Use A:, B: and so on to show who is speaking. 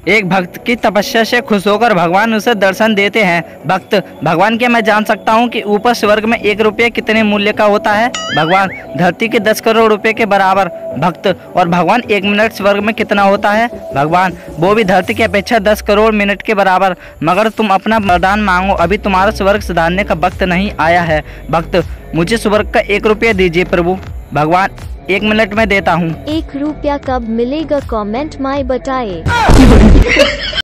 A: एक भक्त की तपस्या से खुश होकर भगवान उसे दर्शन देते हैं। भक्त: भगवान, क्या मैं जान सकता हूँ कि ऊपर स्वर्ग में 1 रुपये कितने मूल्य का होता है? भगवान: धरती के 10 करोड़ रुपए के बराबर। भक्त: और भगवान 1 मिनट स्वर्ग में कितना होता है? भगवान: वो भी धरती की अपेक्षा 10 करोड़ मिनट के बराबर। मगर तुम अपना वरदान मांगो, अभी तुम्हारा स्वर्ग सुधारने का वक्त नहीं आया है। भक्त: मुझे स्वर्ग का 1 रुपया दीजिए प्रभु। भगवान: 1 मिनट में देता हूँ।
B: 1 रुपया कब मिलेगा? कमेंट में बताएं।